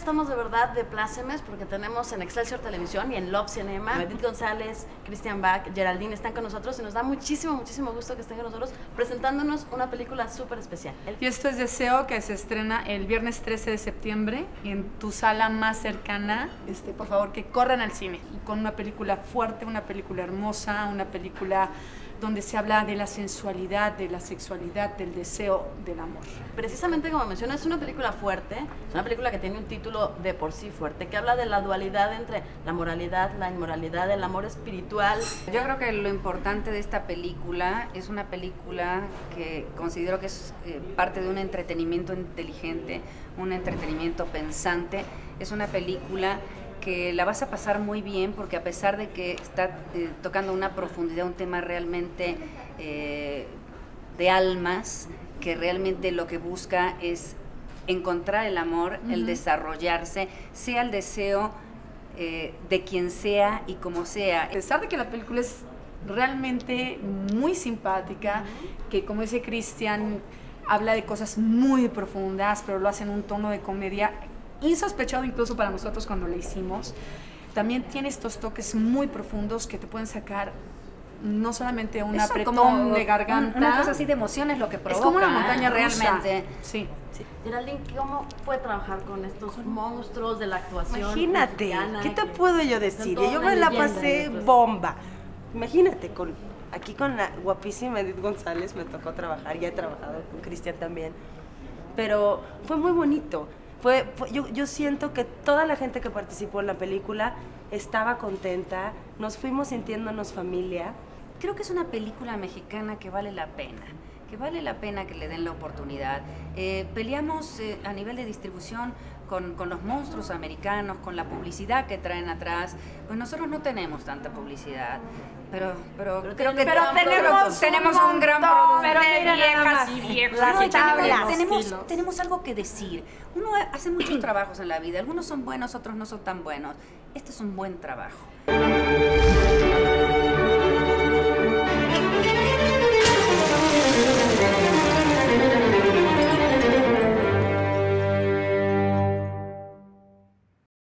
estamos de verdad de plácemes porque tenemos en Excelsior Televisión y en Love Cinema, Edith González, Christian Bach, Geraldine están con nosotros y nos da muchísimo, muchísimo gusto que estén con nosotros presentándonos una película súper especial. Y esto es Deseo, que se estrena el viernes 13 de septiembre en tu sala más cercana. Por favor, que corran al cine. Y con una película fuerte, una película hermosa, una película donde se habla de la sensualidad, de la sexualidad, del deseo, del amor. Precisamente como mencionas, es una película fuerte, es una película que tiene un título de por sí fuerte, que habla de la dualidad entre la moralidad, la inmoralidad, el amor espiritual. Yo creo que lo importante de esta película es una película que considero que es parte de un entretenimiento inteligente, un entretenimiento pensante. Es una película que la vas a pasar muy bien porque a pesar de que está tocando una profundidad, un tema realmente de almas, que realmente lo que busca es encontrar el amor, el desarrollarse, sea el deseo de quien sea y como sea. A pesar de que la película es realmente muy simpática, que como dice Christian, habla de cosas muy profundas, pero lo hace en un tono de comedia insospechado incluso para nosotros cuando la hicimos. También tiene estos toques muy profundos que te pueden sacar no solamente un apretón de garganta. Una cosa así de emociones lo que provoca. Es como una montaña realmente. Sí. Geraldine, ¿cómo fue trabajar con estos monstruos de la actuación? Imagínate, mexicana, ¿qué te puedo yo decir? Yo me la pasé bomba. Imagínate, aquí con la guapísima Edith González me tocó trabajar, ya he trabajado con Christian también, pero fue muy bonito. Yo siento que toda la gente que participó en la película estaba contenta, nos fuimos sintiéndonos familia. Creo que es una película mexicana que vale la pena que le den la oportunidad. Peleamos a nivel de distribución con los monstruos americanos, con la publicidad que traen atrás. Pues nosotros no tenemos tanta publicidad, pero creo que tenemos un gran producto. Pero viejas y viejos. Tenemos algo que decir. Uno hace muchos trabajos en la vida, algunos son buenos, otros no son tan buenos. Este es un buen trabajo.